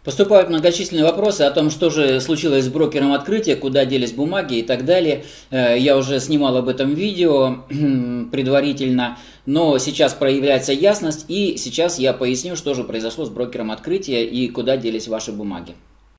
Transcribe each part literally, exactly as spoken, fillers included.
Поступают многочисленные вопросы о том, что же случилось с брокером открытия, куда делись бумаги и так далее. Я уже снимал об этом видео предварительно, но сейчас проявляется ясность, и сейчас я поясню, что же произошло с брокером открытия и куда делись ваши бумаги.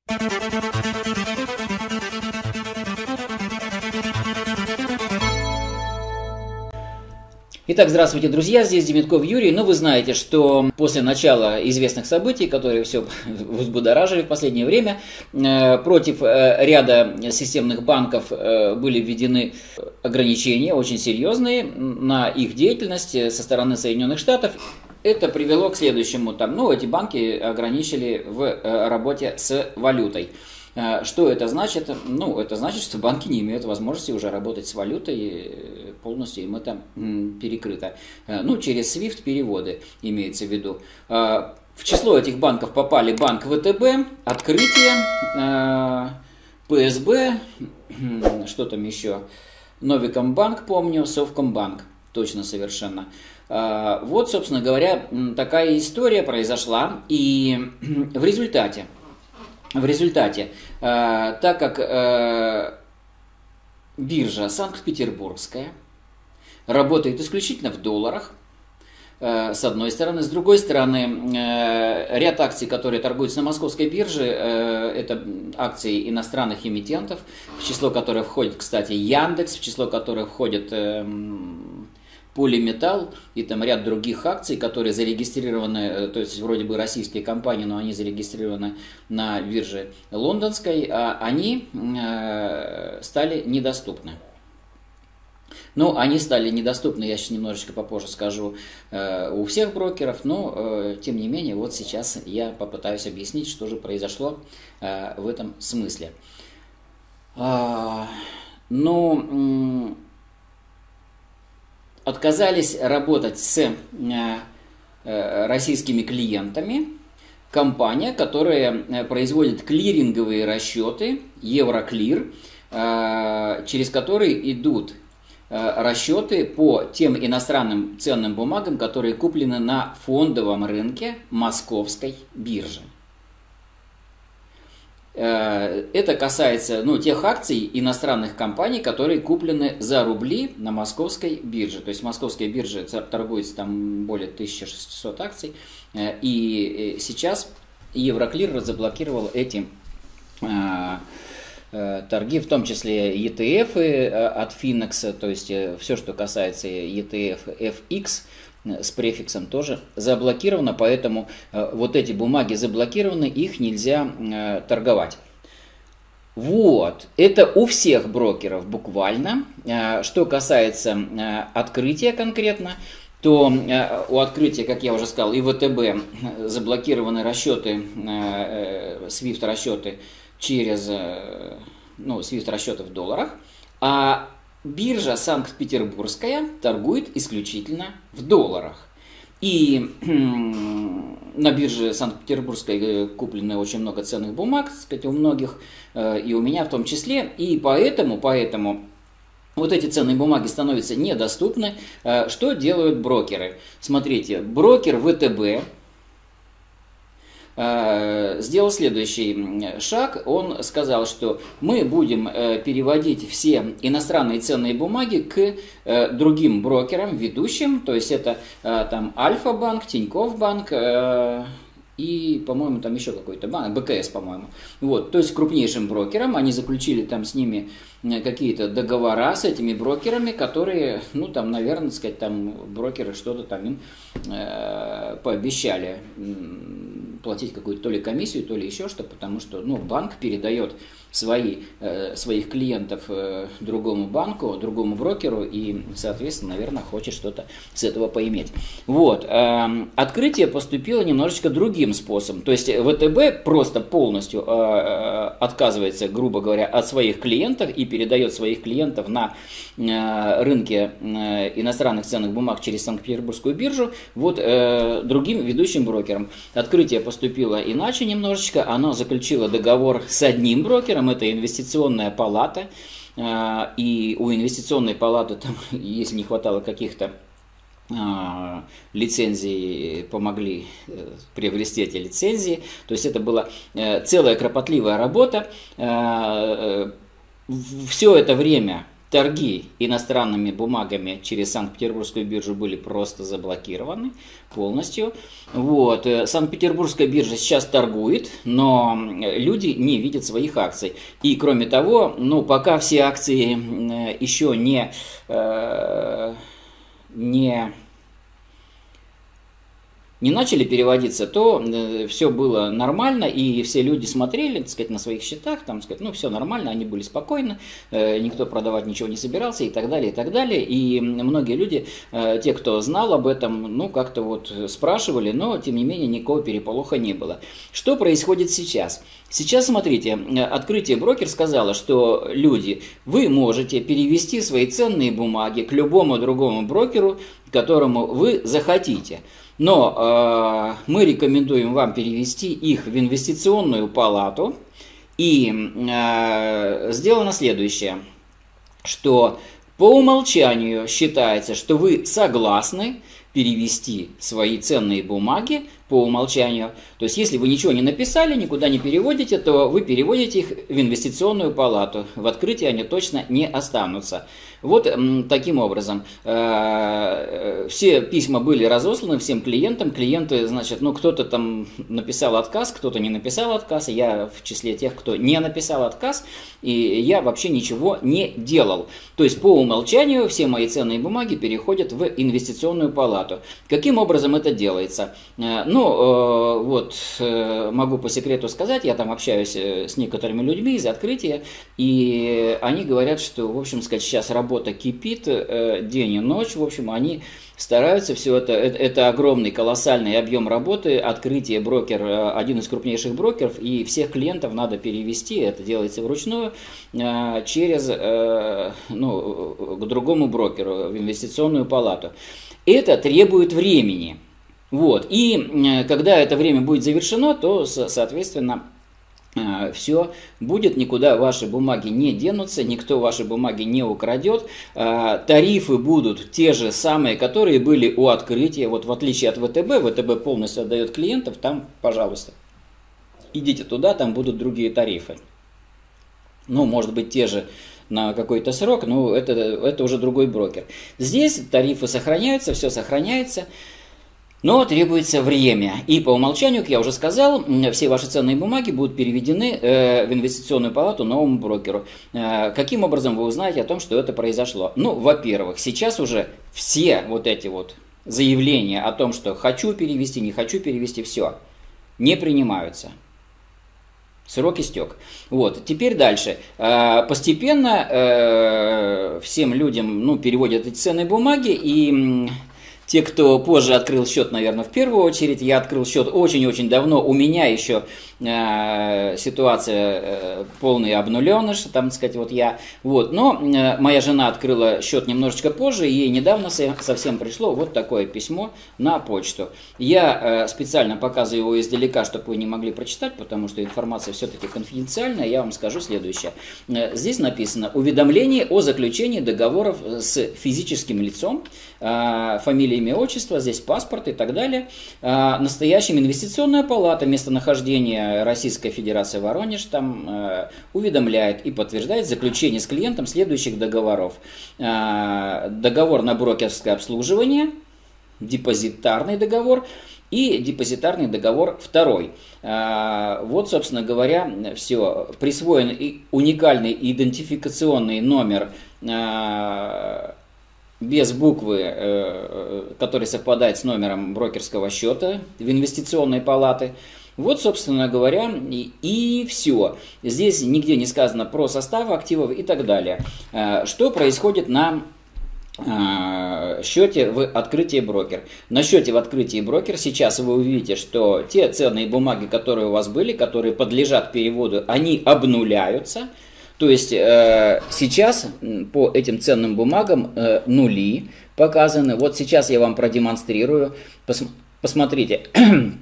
Итак, здравствуйте, друзья, здесь Демитков Юрий. Ну, вы знаете, что после начала известных событий, которые все взбудоражили в последнее время, против ряда системных банков были введены ограничения, очень серьезные, на их деятельность со стороны Соединенных Штатов. Это привело к следующему, там, ну, эти банки ограничили в работе с валютой. Что это значит? Ну, это значит, что банки не имеют возможности уже работать с валютой, полностью им это перекрыто. Ну, через свифт переводы имеется в виду. В число этих банков попали банк ВТБ, Открытие, ПСБ, что там еще, Новикомбанк, помню, Совкомбанк, точно совершенно. Вот, собственно говоря, такая история произошла, и в результате В результате, э, так как э, биржа Санкт-Петербургская работает исключительно в долларах, э, с одной стороны, с другой стороны, э, ряд акций, которые торгуются на московской бирже, э, это акции иностранных эмитентов, в число которых входит, кстати, Яндекс, в число которых входит э, Полиметалл и там ряд других акций, которые зарегистрированы, то есть вроде бы российские компании, но они зарегистрированы на бирже лондонской, а они стали недоступны. Ну, они стали недоступны, я сейчас немножечко попозже скажу, у всех брокеров, но, тем не менее, вот сейчас я попытаюсь объяснить, что же произошло в этом смысле. Ну... Отказались работать с российскими клиентами компания, которая производит клиринговые расчеты, Евроклир, через которые идут расчеты по тем иностранным ценным бумагам, которые куплены на фондовом рынке московской биржи. Это касается, ну, тех акций иностранных компаний, которые куплены за рубли на московской бирже. То есть московская биржа торгуется там более тысячи шестисот акций. И сейчас Евроклир заблокировал эти торги, в том числе и ти эф от Finex, то есть все, что касается и ти эф эф икс, с префиксом тоже заблокировано, поэтому э, вот эти бумаги заблокированы, их нельзя э, торговать. Вот, это у всех брокеров буквально. Э, что касается э, открытия конкретно, то э, у открытия, как я уже сказал, и ВТБ заблокированы расчеты, э, э, свифт расчеты через, э, ну, свифт расчеты в долларах, а биржа Санкт-Петербургская торгует исключительно в долларах. И на бирже Санкт-Петербургской куплено очень много ценных бумаг, так сказать, у многих, и у меня в том числе. И поэтому, поэтому вот эти ценные бумаги становятся недоступны. Что делают брокеры? Смотрите, брокер ВТБ сделал следующий шаг. Он сказал, что мы будем переводить все иностранные ценные бумаги к другим брокерам, ведущим, то есть это там Альфа-банк, Тинькофф-банк и, по-моему, там еще какой-то банк, БКС, по-моему. Вот, то есть крупнейшим брокерам, они заключили там с ними какие-то договора с этими брокерами, которые, ну, там, наверное, сказать, там брокеры что-то там им э, пообещали платить какую-то то ли комиссию, то ли еще что, потому что, ну, банк передает свои, э, своих клиентов э, другому банку, другому брокеру и, соответственно, наверное, хочет что-то с этого поиметь. Вот. Э, открытие поступило немножечко другим способом. То есть ВТБ просто полностью э, отказывается, грубо говоря, от своих клиентов и передает своих клиентов на э, рынке э, иностранных ценных бумаг через Санкт-Петербургскую биржу вот э, другим ведущим брокерам. Открытие поступило иначе немножечко. Оно заключило договор с одним брокером. Это инвестиционная палата, и у инвестиционной палаты, там, если не хватало каких-то лицензии помогли приобрести эти лицензии. То есть это была целая кропотливая работа. Все это время торги иностранными бумагами через Санкт-Петербургскую биржу были просто заблокированы полностью. Вот. Санкт-Петербургская биржа сейчас торгует, но люди не видят своих акций. И кроме того, ну, пока все акции еще не, не не начали переводиться, то э, все было нормально, и все люди смотрели, так сказать, на своих счетах, там, сказать, ну, все нормально, они были спокойны, э, никто продавать ничего не собирался, и так далее, и так далее. И многие люди, э, те, кто знал об этом, ну, как-то вот спрашивали, но, тем не менее, никакого переполоха не было. Что происходит сейчас? Сейчас, смотрите, открытие брокер сказала, что люди, вы можете перевести свои ценные бумаги к любому другому брокеру, которому вы захотите. Но э, мы рекомендуем вам перевести их в инвестиционную палату. И э, сделано следующее, что по умолчанию считается, что вы согласны перевести свои ценные бумаги по умолчанию. То есть, если вы ничего не написали, никуда не переводите, то вы переводите их в инвестиционную палату. В открытии они точно не останутся. Вот таким образом. Все письма были разосланы всем клиентам. Клиенты, значит, ну кто-то там написал отказ, кто-то не написал отказ. Я в числе тех, кто не написал отказ. И я вообще ничего не делал. То есть, по умолчанию все мои ценные бумаги переходят в инвестиционную палату. Каким образом это делается? Ну, э, вот, э, могу по секрету сказать, я там общаюсь с некоторыми людьми из открытия, и они говорят, что, в общем сказать, сейчас работа кипит э, день и ночь, в общем, они стараются все это, это, это огромный, колоссальный объем работы, открытие брокер, один из крупнейших брокеров, и всех клиентов надо перевести, это делается вручную, э, через, э, ну, к другому брокеру, в инвестиционную палату. Это требует времени. Вот. И когда это время будет завершено, то, соответственно, все будет, никуда ваши бумаги не денутся, никто ваши бумаги не украдет. Тарифы будут те же самые, которые были у открытия. Вот в отличие от ВТБ, ВТБ полностью отдает клиентов, там, пожалуйста, идите туда, там будут другие тарифы. Ну, может быть, те же на какой-то срок, но это, это уже другой брокер. Здесь тарифы сохраняются, все сохраняется. Но требуется время. И по умолчанию, как я уже сказал, все ваши ценные бумаги будут переведены э, в инвестиционную палату новому брокеру. Э, каким образом вы узнаете о том, что это произошло? Ну, во-первых, сейчас уже все вот эти вот заявления о том, что хочу перевести, не хочу перевести, все, не принимаются. Срок истек. Вот. Теперь дальше. Э, постепенно э, всем людям, ну, переводят эти ценные бумаги, и те, кто позже открыл счет, наверное, в первую очередь, я открыл счет очень-очень давно, у меня еще э, ситуация э, полный обнуленыш, там, так сказать, вот я, вот, но э, моя жена открыла счет немножечко позже, и ей недавно совсем пришло вот такое письмо на почту. Я э, специально показываю его издалека, чтобы вы не могли прочитать, потому что информация все-таки конфиденциальная, я вам скажу следующее. Э, здесь написано: уведомление о заключении договоров с физическим лицом, э, фамилия, имя, отчество, здесь паспорт и так далее. А, настоящим инвестиционная палата, местонахождение Российской Федерации Воронеж, там а, уведомляет и подтверждает заключение с клиентом следующих договоров. А, договор на брокерское обслуживание, депозитарный договор и депозитарный договор второй. А, вот, собственно говоря, все. Присвоен и уникальный идентификационный номер а, без буквы, который совпадает с номером брокерского счета в инвестиционной палаты. Вот, собственно говоря, и, и все. Здесь нигде не сказано про состав активов и так далее. Что происходит на счете в открытии брокер? На счете в открытии брокер сейчас вы увидите, что те ценные бумаги, которые у вас были, которые подлежат переводу, они обнуляются. То есть э, сейчас по этим ценным бумагам э, нули показаны. Вот сейчас я вам продемонстрирую. Пос, посмотрите.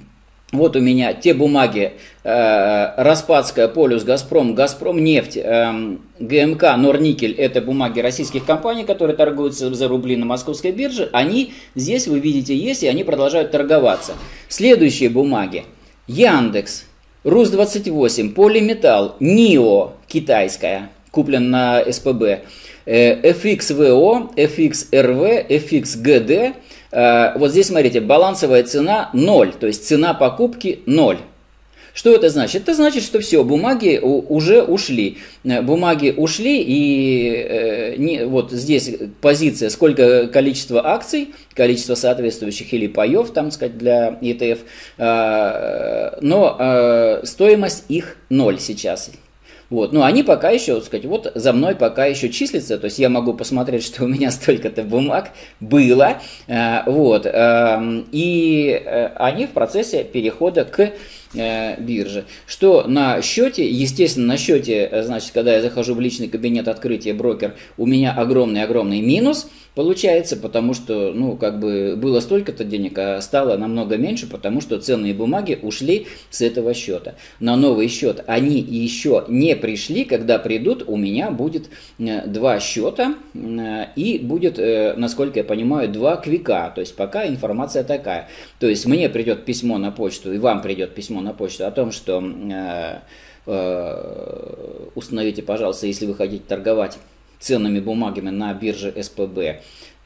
Вот у меня те бумаги, э, Распадская, Полюс, Газпром, Газпром, нефть, э, ГМК, Норникель, это бумаги российских компаний, которые торгуются за рубли на московской бирже, они здесь, вы видите, есть, и они продолжают торговаться. Следующие бумаги, Яндекс, Рус двадцать восемь, Полиметалл, НИО, китайская, куплен на СПБ, э, эф икс ви о, эф икс эр ви, эф икс джи ди. Вот здесь, смотрите, балансовая цена ноль, то есть цена покупки ноль. Что это значит? Это значит, что все, бумаги уже ушли. Бумаги ушли, и э, не, вот здесь позиция, сколько количество акций, количество соответствующих или паев, там сказать, для и ти эф, э, но э, стоимость их ноль сейчас. Вот. Но они пока еще, так сказать, вот за мной пока еще числятся, то есть я могу посмотреть, что у меня столько-то бумаг было, э, вот, э, и э, они в процессе перехода к э, бирже. Что на счете, естественно, на счете, значит, когда я захожу в личный кабинет открытия брокер, у меня огромный-огромный минус получается, потому что, ну, как бы было столько-то денег, а стало намного меньше, потому что ценные бумаги ушли с этого счета. На новый счет они еще не пришли, когда придут, у меня будет два счета и будет, насколько я понимаю, два квика, то есть пока информация такая. То есть мне придет письмо на почту и вам придет письмо на почту о том, что э, э, установите, пожалуйста, если вы хотите торговать ценными бумагами на бирже СПБ,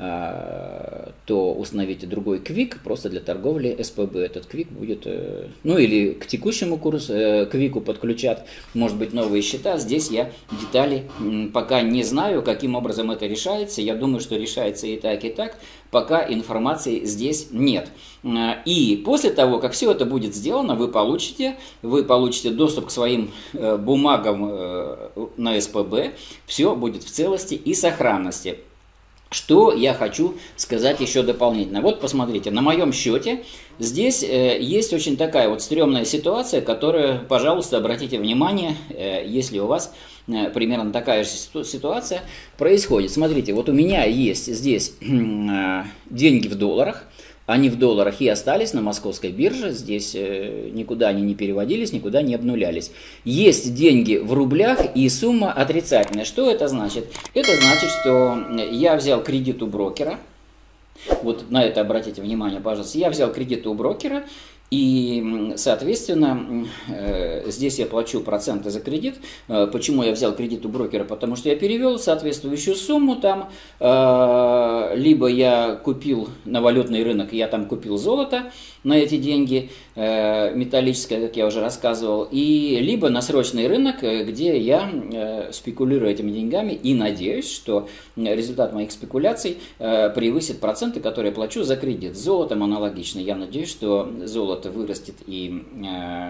то установите другой квик просто для торговли СПБ. Этот квик будет, ну или к текущему курсу квику подключат, может быть, новые счета. Здесь я детали пока не знаю, каким образом это решается. Я думаю, что решается и так, и так. Пока информации здесь нет. И после того, как все это будет сделано, вы получите, вы получите доступ к своим бумагам на СПБ. Все будет в целости и сохранности. Что я хочу сказать еще дополнительно. Вот посмотрите, на моем счете здесь э, есть очень такая вот стрёмная ситуация, которую, пожалуйста, обратите внимание, э, если у вас э, примерно такая же ситуация происходит. Смотрите, вот у меня есть здесь э, деньги в долларах. Они в долларах и остались на московской бирже, здесь э, никуда они не переводились, никуда не обнулялись. Есть деньги в рублях и сумма отрицательная. Что это значит? Это значит, что я взял кредит у брокера, вот на это обратите внимание, пожалуйста, я взял кредит у брокера, и, соответственно, здесь я плачу проценты за кредит. Почему я взял кредит у брокера? Потому что я перевел соответствующую сумму там, либо я купил на валютный рынок, я там купил золото на эти деньги, металлическое, как я уже рассказывал, и либо на срочный рынок, где я спекулирую этими деньгами и надеюсь, что результат моих спекуляций превысит проценты, которые я плачу за кредит. С золотом аналогично. Я надеюсь, что золото вырастет и, э,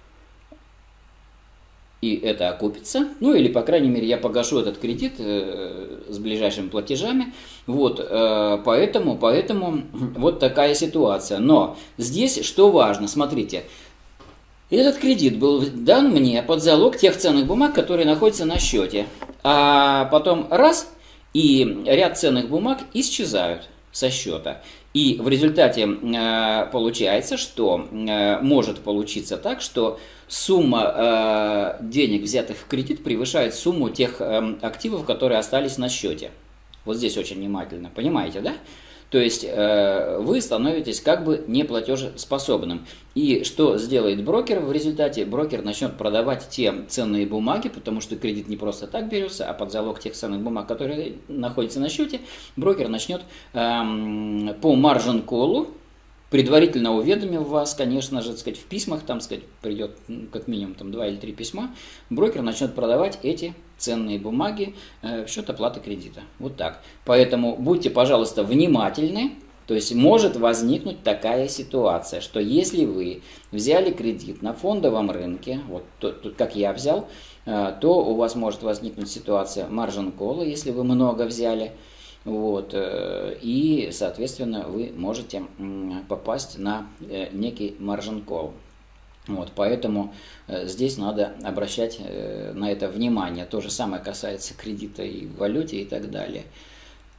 и это окупится. Ну или, по крайней мере, я погашу этот кредит э, с ближайшими платежами. Вот, э, поэтому, поэтому вот такая ситуация. Но здесь что важно, смотрите. Этот кредит был дан мне под залог тех ценных бумаг, которые находятся на счете. А потом раз, и ряд ценных бумаг исчезают со счета. И в результате э, получается, что э, может получиться так, что сумма э, денег, взятых в кредит, превышает сумму тех э, активов, которые остались на счете. Вот здесь очень внимательно. Понимаете, да? То есть э, вы становитесь как бы неплатежеспособным. И что сделает брокер в результате? Брокер начнет продавать те ценные бумаги, потому что кредит не просто так берется, а под залог тех ценных бумаг, которые находятся на счете. Брокер начнет э, по маржин-колу, предварительно уведомив вас, конечно же, так сказать, в письмах, там, так сказать, придет как минимум там, два или три письма, брокер начнет продавать эти ценные бумаги э, в счет оплаты кредита. Вот так. Поэтому будьте, пожалуйста, внимательны. То есть может возникнуть такая ситуация, что если вы взяли кредит на фондовом рынке, вот то, то, как я взял, э, то у вас может возникнуть ситуация маржин-колла, если вы много взяли. Вот, и, соответственно, вы можете попасть на некий маржин-колл. Вот, поэтому здесь надо обращать на это внимание. То же самое касается кредита и в валюте и так далее.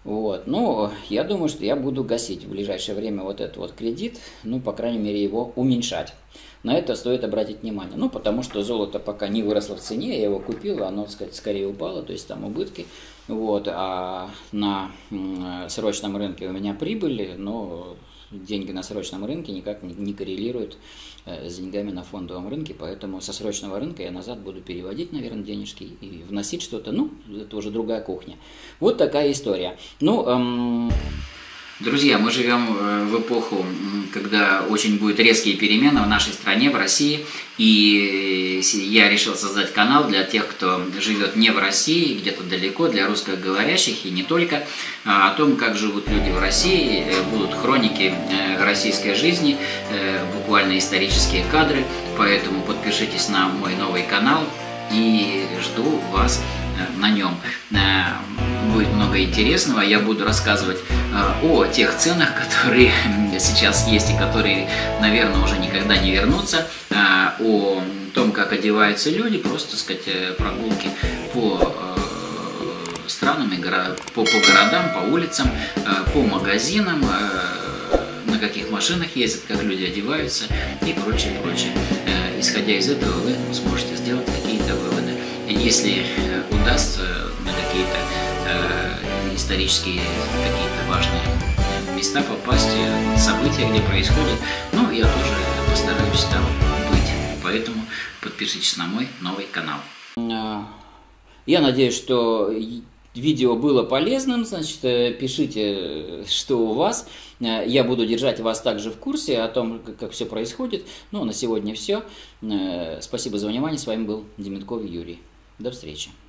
Вот. Ну, я думаю, что я буду гасить в ближайшее время вот этот вот кредит, ну, по крайней мере, его уменьшать. На это стоит обратить внимание. Ну, потому что золото пока не выросло в цене, я его купил, оно, так сказать, скорее упало, то есть там убытки. Вот. А на срочном рынке у меня прибыль, но деньги на срочном рынке никак не коррелируют с деньгами на фондовом рынке, поэтому со срочного рынка я назад буду переводить, наверное, денежки и вносить что-то. Ну, это уже другая кухня. Вот такая история. Ну, эм... Друзья, мы живем в эпоху, когда очень будут резкие перемены в нашей стране, в России, и я решил создать канал для тех, кто живет не в России, где-то далеко, для русскоговорящих и не только, о том, как живут люди в России, будут хроники российской жизни, буквально исторические кадры, поэтому подпишитесь на мой новый канал и жду вас на нем. Будет много интересного. Я буду рассказывать о тех ценах, которые сейчас есть и которые, наверное, уже никогда не вернутся, о том, как одеваются люди, просто, так сказать, прогулки по странам, по, по городам, по улицам, по магазинам, на каких машинах ездят, как люди одеваются и прочее, прочее. Исходя из этого, вы сможете сделать какие-то выводы. Если удастся на какие-то э, исторические, какие-то важные места попасть, события, где происходит, ну, я тоже постараюсь там быть. Поэтому подпишитесь на мой новый канал. Я надеюсь, что видео было полезным, значит, пишите, что у вас. Я буду держать вас также в курсе о том, как все происходит. Ну, на сегодня все. Спасибо за внимание. С вами был Деменков Юрий. До встречи.